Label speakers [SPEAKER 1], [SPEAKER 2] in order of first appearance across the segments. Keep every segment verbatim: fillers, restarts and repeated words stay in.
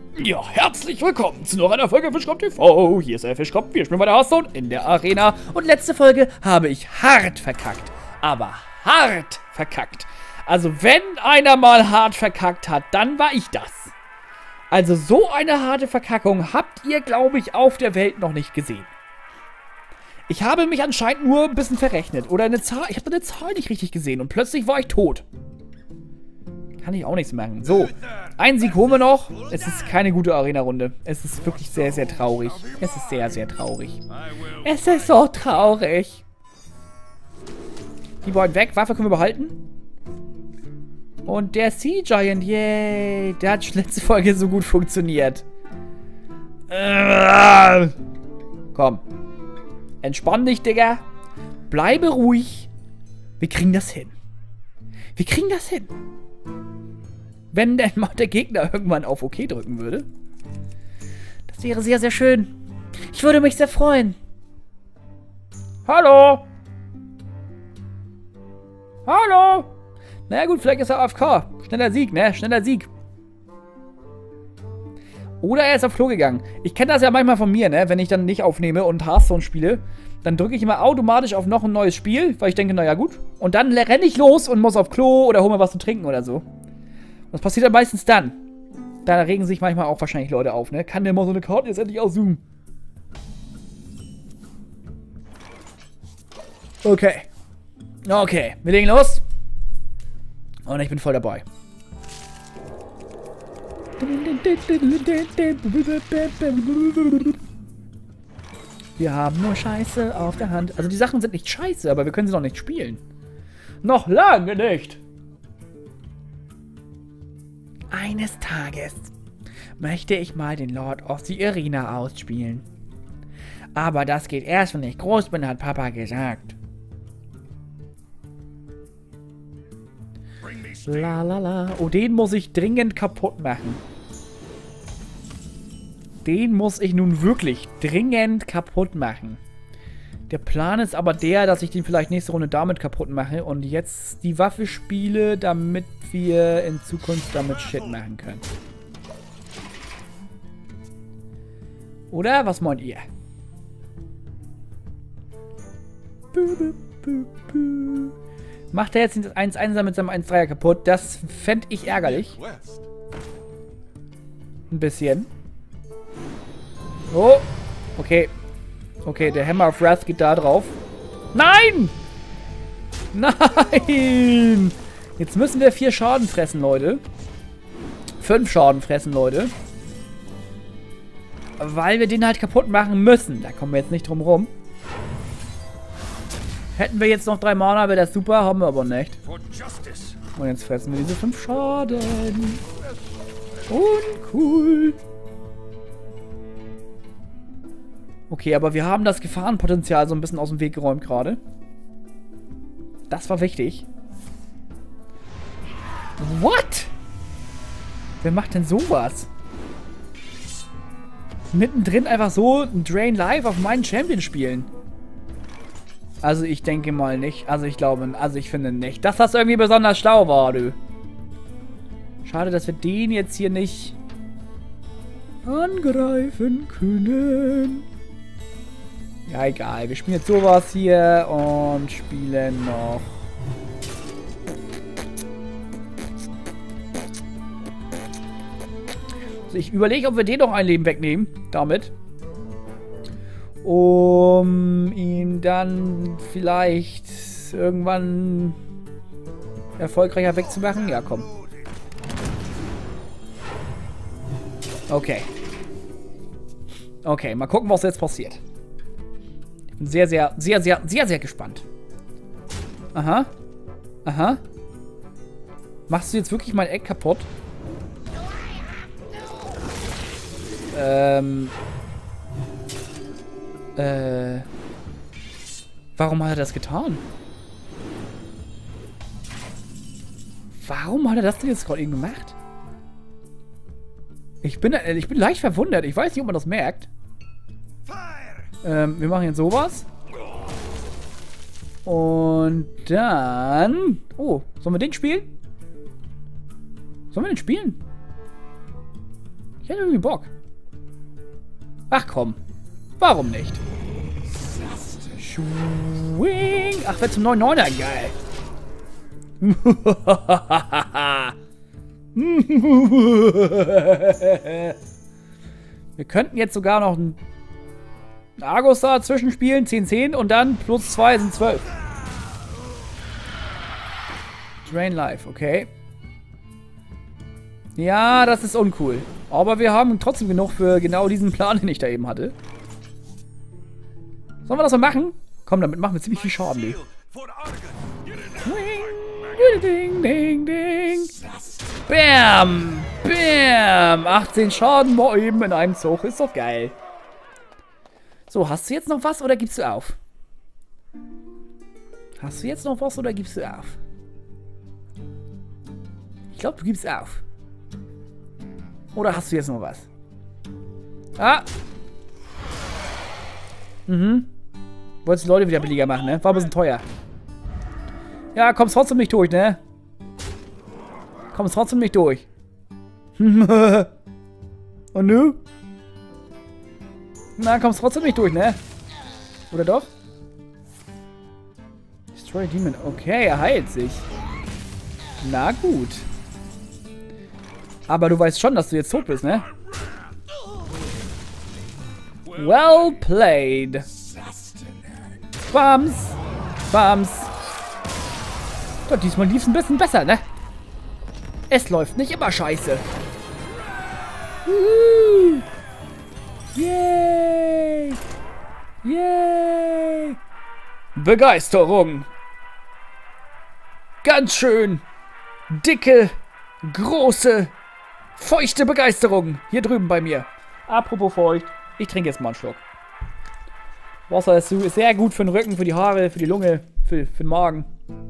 [SPEAKER 1] Ja, herzlich willkommen zu noch einer Folge Fischkopf T V. Hier ist der Fischkopf, wir spielen bei der Hearthstone in der Arena. Und letzte Folge habe ich hart verkackt. Aber hart verkackt. Also wenn einer mal hart verkackt hat, dann war ich das. Also so eine harte Verkackung habt ihr, glaube ich, auf der Welt noch nicht gesehen. Ich habe mich anscheinend nur ein bisschen verrechnet. Oder eine Zahl, ich habe eine Zahl nicht richtig gesehen und plötzlich war ich tot. Kann ich auch nichts machen. So, einen Sieg holen wir noch. Es ist keine gute Arena-Runde. Es ist wirklich sehr, sehr traurig. Es ist sehr, sehr traurig. Es ist so traurig. Die beiden weg. Waffe können wir behalten. Und der Sea Giant, yay. Der hat schon letzte Folge so gut funktioniert. Äh, komm. Entspann dich, Digga. Bleibe ruhig. Wir kriegen das hin. Wir kriegen das hin. Wenn denn mal der Gegner irgendwann auf OK drücken würde. Das wäre sehr, sehr schön. Ich würde mich sehr freuen. Hallo? Hallo? Naja gut, vielleicht ist er A F K. Schneller Sieg, ne? Schneller Sieg. Oder er ist auf Klo gegangen. Ich kenne das ja manchmal von mir, ne? Wenn ich dann nicht aufnehme und Hearthstone spiele, dann drücke ich immer automatisch auf noch ein neues Spiel, weil ich denke, naja gut. Und dann renne ich los und muss auf Klo oder hole mir was zu trinken oder so. Was passiert dann meistens dann? Da regen sich manchmal auch wahrscheinlich Leute auf, ne? Kann der mal so eine Karte jetzt endlich auszoomen? Okay. Okay, wir legen los. Und ich bin voll dabei. Wir haben nur Scheiße auf der Hand. Also die Sachen sind nicht scheiße, aber wir können sie noch nicht spielen. Noch lange nicht. Eines Tages möchte ich mal den Lord of the Arena ausspielen. Aber das geht erst, wenn ich groß bin, hat Papa gesagt. La la la. Oh, den muss ich dringend kaputt machen. Den muss ich nun wirklich dringend kaputt machen. Der Plan ist aber der, dass ich den vielleicht nächste Runde damit kaputt mache und jetzt die Waffe spiele, damit wir in Zukunft damit Shit machen können. Oder? Was meint ihr? Macht er jetzt den eins eins mit seinem eins drei kaputt? Das fände ich ärgerlich. Ein bisschen. Oh, okay. Okay, der Hammer of Wrath geht da drauf. Nein! Nein! Jetzt müssen wir vier Schaden fressen, Leute. Fünf Schaden fressen, Leute. Weil wir den halt kaputt machen müssen. Da kommen wir jetzt nicht drum rum. Hätten wir jetzt noch drei Mana, wäre das super. Haben wir aber nicht. Und jetzt fressen wir diese fünf Schaden. Uncool. Okay, aber wir haben das Gefahrenpotenzial so ein bisschen aus dem Weg geräumt gerade. Das war wichtig. What? Wer macht denn sowas? Mittendrin einfach so ein Drain Live auf meinen Champion spielen. Also ich denke mal nicht. Also ich glaube, also ich finde nicht, dass das irgendwie besonders schlau war, du. Schade, dass wir den jetzt hier nicht angreifen können. Ja, egal. Wir spielen jetzt sowas hier und spielen noch. Also ich überlege, ob wir den noch ein Leben wegnehmen. Damit. Um ihn dann vielleicht irgendwann erfolgreicher wegzumachen. Ja, komm. Okay. Okay, mal gucken, was jetzt passiert. Ich bin sehr, sehr, sehr, sehr, sehr, sehr gespannt. Aha. Aha. Machst du jetzt wirklich mein Eck kaputt? Ähm. Äh. Warum hat er das getan? Warum hat er das denn jetzt gerade eben gemacht? Ich bin, ich bin leicht verwundert. Ich weiß nicht, ob man das merkt. Ähm, wir machen jetzt sowas. Und dann... Oh, sollen wir den spielen? Sollen wir den spielen? Ich hätte irgendwie Bock. Ach komm. Warum nicht? Schwing. Ach, wird zum neun neuner. Geil. Wir könnten jetzt sogar noch einen Argus da dazwischen spielen. zehn zehn und dann plus zwei sind zwölf. Drain Life, okay. Ja, das ist uncool. Aber wir haben trotzdem genug für genau diesen Plan, den ich da eben hatte. Sollen wir das mal machen? Komm, damit machen wir ziemlich viel Schaden, die. Ding, ding, ding. Bam! Bam! achtzehn Schaden mal eben in einem Zug. Ist doch geil. So, hast du jetzt noch was oder gibst du auf? Hast du jetzt noch was oder gibst du auf? Ich glaube, du gibst auf. Oder hast du jetzt noch was? Ah! Mhm. Wolltest die Leute wieder billiger machen, ne? War ein bisschen teuer. Ja, kommst trotzdem nicht durch, ne? Kommst trotzdem nicht durch. Und nu? Na, kommst trotzdem nicht durch, ne? Oder doch? Destroy Demon. Okay, er heilt sich. Na gut. Aber du weißt schon, dass du jetzt tot bist, ne? Well played. Bams. Bams. Doch, diesmal lief es ein bisschen besser, ne? Es läuft nicht immer scheiße. Juhu. Yay. Yay. Begeisterung. Ganz schön dicke, große, feuchte Begeisterung. Hier drüben bei mir. Apropos feucht. Ich trinke jetzt mal einen Schluck. Wasser ist sehr gut für den Rücken, für die Haare, für die Lunge, für, für den Magen.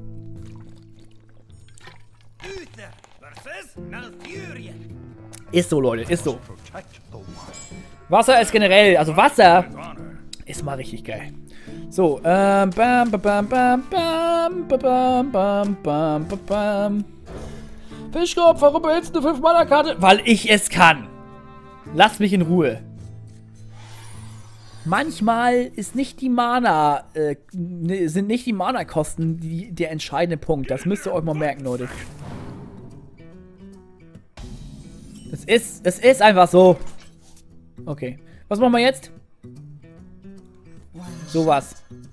[SPEAKER 1] Ist so, Leute, ist so. Wasser ist generell, also Wasser ist mal richtig geil. So, ähm, bam, bam, bam, bam, bam, bam, bam, bam, bam. Fischkopf, warum behältst du fünf Mana Karte? Weil ich es kann. Lass mich in Ruhe. Manchmal ist nicht die Mana, äh, sind nicht die Mana-Kosten die, der entscheidende Punkt. Das müsst ihr euch mal merken, Leute. Es ist, es ist einfach so. Okay. Was machen wir jetzt? Sowas.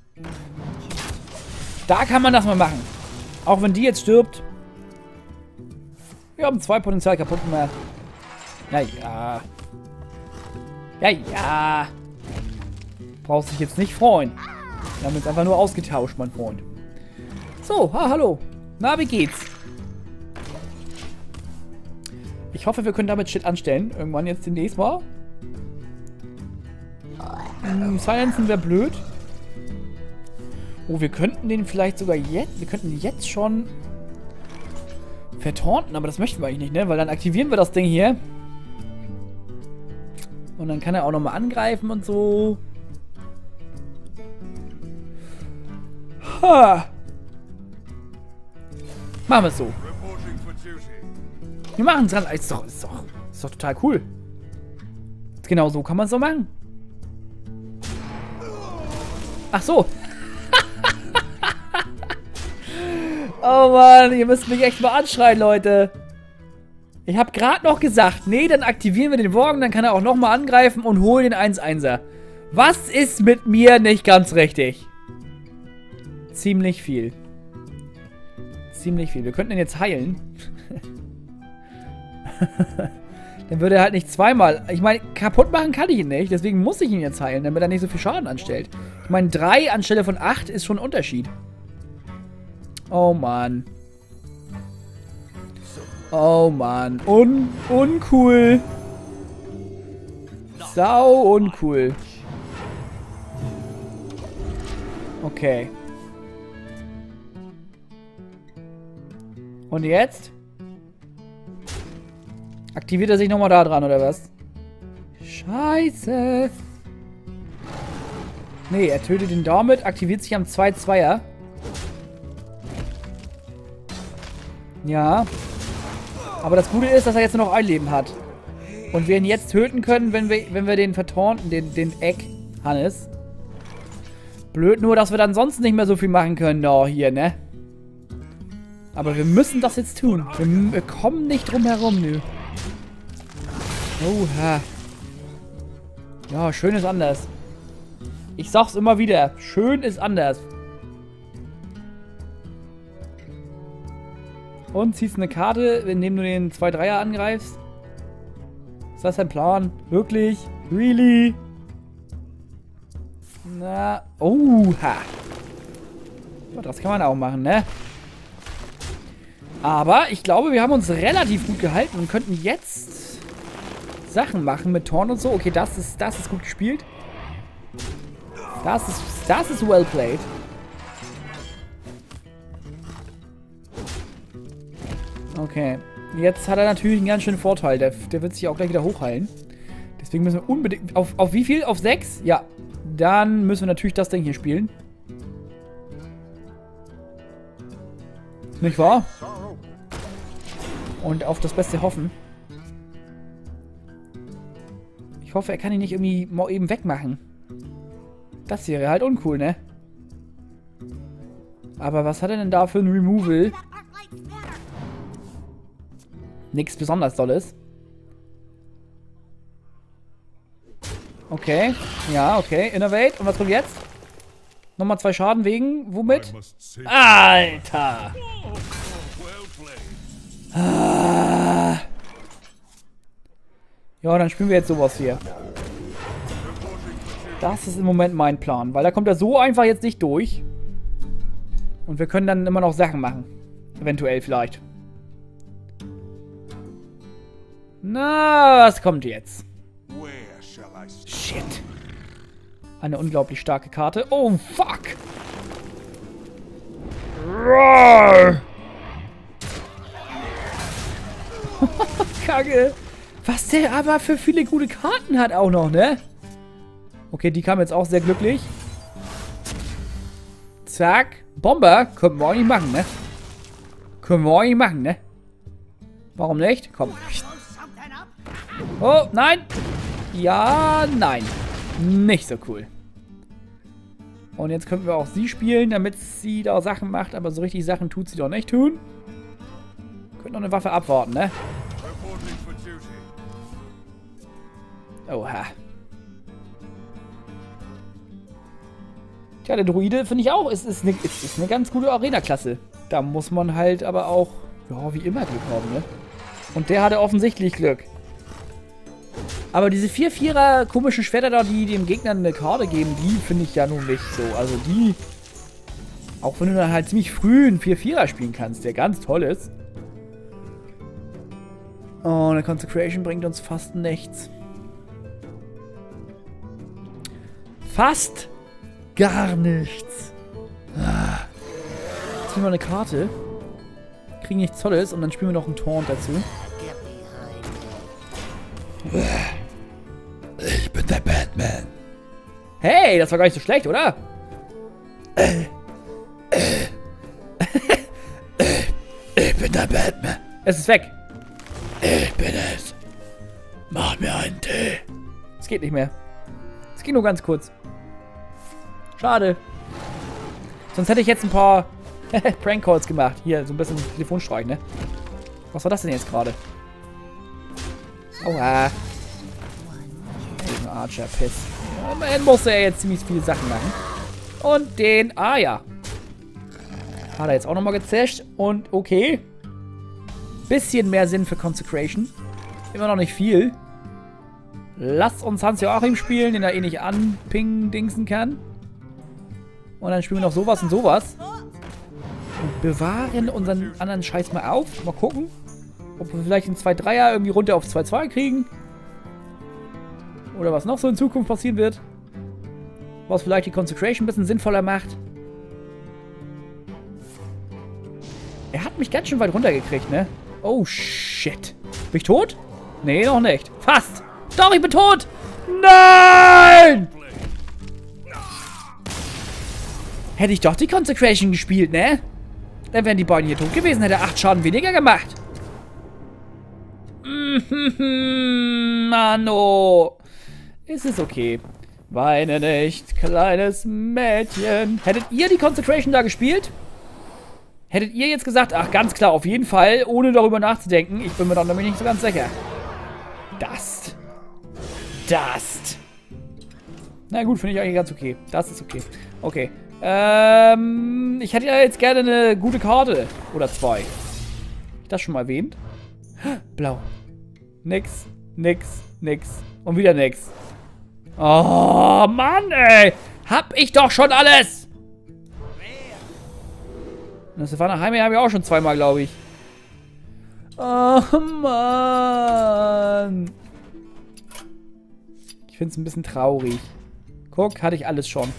[SPEAKER 1] Da kann man das mal machen. Auch wenn die jetzt stirbt. Wir haben zwei Potenzial kaputt gemacht. Ja, ja. Ja, ja. Brauchst dich jetzt nicht freuen. Wir haben jetzt einfach nur ausgetauscht, mein Freund. So, ha, hallo. Na, wie geht's? Ich hoffe, wir können damit Shit anstellen. Irgendwann jetzt demnächst mal. Hm, Silenzen wäre blöd. Oh, wir könnten den vielleicht sogar jetzt... Wir könnten jetzt schon... vertaunten, aber das möchten wir eigentlich nicht, ne? Weil dann aktivieren wir das Ding hier. Und dann kann er auch nochmal angreifen und so. Ha. Machen wir es so. Wir machen es dran. Ist doch, ist, doch, ist doch total cool. Genau so kann man es doch machen. Ach so. Oh Mann, ihr müsst mich echt mal anschreien, Leute. Ich habe gerade noch gesagt, nee, dann aktivieren wir den Worgen, dann kann er auch nochmal angreifen und holen den eins einser. Was ist mit mir nicht ganz richtig? Ziemlich viel. Ziemlich viel. Wir könnten ihn jetzt heilen. Dann würde er halt nicht zweimal... Ich meine, kaputt machen kann ich ihn nicht, deswegen muss ich ihn jetzt heilen, damit er nicht so viel Schaden anstellt. Ich meine, drei anstelle von acht ist schon ein Unterschied. Oh Mann. Oh Mann. Un uncool. Sau uncool. Okay. Und jetzt? Aktiviert er sich nochmal da dran, oder was? Scheiße. Nee, er tötet ihn damit, aktiviert sich am zwei Zweier. Ja. Aber das Gute ist, dass er jetzt nur noch ein Leben hat. Und wir ihn jetzt töten können, wenn wir, wenn wir den vertornten, den, den Egg, Hannes. Blöd nur, dass wir dann sonst nicht mehr so viel machen können, oh, hier, ne? Aber wir müssen das jetzt tun. Wir, wir kommen nicht drum herum, nö. Oha. Ja, schön ist anders. Ich sag's immer wieder. Schön ist anders. Und ziehst eine Karte, indem du den zwei Dreier angreifst. Ist das dein Plan? Wirklich? Really? Na, oha. Ja, das kann man auch machen, ne? Aber ich glaube, wir haben uns relativ gut gehalten und könnten jetzt Sachen machen mit Torn und so. Okay, das ist, das ist gut gespielt. Das ist, das ist well played. Okay. Jetzt hat er natürlich einen ganz schönen Vorteil. Der, der wird sich auch gleich wieder hochheilen. Deswegen müssen wir unbedingt... Auf, auf wie viel? Auf sechs? Ja. Dann müssen wir natürlich das Ding hier spielen. Nicht wahr? Und auf das Beste hoffen. Ich hoffe, er kann ihn nicht irgendwie mal eben wegmachen. Das wäre halt uncool, ne? Aber was hat er denn da für ein Removal? Nichts besonders Dolles. Okay. Ja, okay. Innovate. Und was kommt jetzt? Nochmal zwei Schaden wegen. Womit? Alter! Ah. Ja, dann spielen wir jetzt sowas hier. Das ist im Moment mein Plan. Weil da kommt er so einfach jetzt nicht durch. Und wir können dann immer noch Sachen machen. Eventuell vielleicht. Na, was kommt jetzt? Shit. Eine unglaublich starke Karte. Oh, fuck. Roar. Kacke. Was der aber für viele gute Karten hat auch noch, ne? Okay, die kam jetzt auch sehr glücklich. Zack. Bomber. Können wir auch nicht machen, ne? Können wir auch nicht machen, ne? Warum nicht? Komm. Oh, nein. Ja, nein. Nicht so cool. Und jetzt könnten wir auch sie spielen, damit sie da Sachen macht. Aber so richtig Sachen tut sie doch nicht tun. Könnten noch eine Waffe abwarten, ne? Oha. Tja, der Druide finde ich auch, ist, ist, eine, ist, ist eine ganz gute Arena-Klasse. Da muss man halt aber auch, ja, wie immer Glück haben, ne? Und der hatte offensichtlich Glück. Aber diese vier Vierer komischen Schwerter da, die dem Gegner eine Karte geben, die finde ich ja nun nicht so. Also die, auch wenn du dann halt ziemlich früh einen vier Vierer spielen kannst, der ganz toll ist. Oh, eine Consecration bringt uns fast nichts. Fast gar nichts. Ah. Jetzt spielen wir eine Karte. Kriegen nichts Tolles und dann spielen wir noch einen Taunt dazu. Ich bin der Batman. Hey, das war gar nicht so schlecht, oder? Ich bin der Batman. Es ist weg. Ich bin es. Mach mir einen Tee. Es geht nicht mehr. Es ging nur ganz kurz. Schade. Sonst hätte ich jetzt ein paar Prank-Calls gemacht. Hier, so ein bisschen Telefonstreich, ne? Was war das denn jetzt gerade? Aua. Diesen Archer-Piss. Ja, immerhin musste er jetzt ziemlich viele Sachen machen. Und den... Ah, ja. Hat er jetzt auch nochmal gezäscht. Und okay. Bisschen mehr Sinn für Consecration. Immer noch nicht viel. Lasst uns Hans-Joachim spielen, den er eh nicht anpingen-dingsen kann. Und dann spielen wir noch sowas und sowas. Und bewahren unseren anderen Scheiß mal auf. Mal gucken, ob wir vielleicht einen zwei Dreier irgendwie runter auf zwei zwei kriegen. Oder was noch so in Zukunft passieren wird. Was vielleicht die Consecration ein bisschen sinnvoller macht. Er hat mich ganz schön weit runtergekriegt, ne? Oh, shit. Bin ich tot? Nee, noch nicht. Fast. Doch, ich bin tot. Nein! Hätte ich doch die Consecration gespielt, ne? Dann wären die beiden hier tot gewesen, hätte acht Schaden weniger gemacht. Mano. Es ist okay. Weine nicht, kleines Mädchen. Hättet ihr die Consecration da gespielt? Hättet ihr jetzt gesagt, ach ganz klar, auf jeden Fall, ohne darüber nachzudenken. Ich bin mir dann nämlich nicht so ganz sicher. Dust. Dust. Na gut, finde ich eigentlich ganz okay. Das ist okay. Okay. Ähm, ich hätte ja jetzt gerne eine gute Karte. Oder zwei. Hab ich das schon mal erwähnt? Blau. Nix, nix, nix. Und wieder nix. Oh, Mann, ey. Hab ich doch schon alles. Das Savannah Heime habe ich auch schon zweimal, glaube ich. Oh, Mann. Ich finde es ein bisschen traurig. Guck, hatte ich alles schon.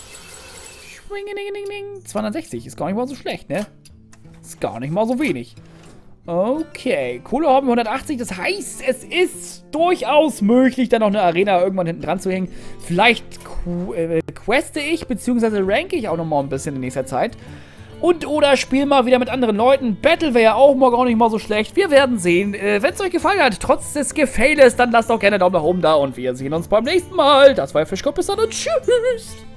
[SPEAKER 1] zweihundertsechzig ist gar nicht mal so schlecht, ne? Ist gar nicht mal so wenig. Okay, Kohle haben wir hundertachtzig, das heißt, es ist durchaus möglich, da noch eine Arena irgendwann hinten dran zu hängen. Vielleicht qu äh, queste ich, beziehungsweise ranke ich auch noch mal ein bisschen in nächster Zeit. Und oder spiel mal wieder mit anderen Leuten. Battle wäre ja auch mal gar nicht mal so schlecht. Wir werden sehen. Äh, wenn es euch gefallen hat, trotz des Gefailes, dann lasst doch gerne einen Daumen nach oben da und wir sehen uns beim nächsten Mal. Das war Fischkopf, bis dann und tschüss.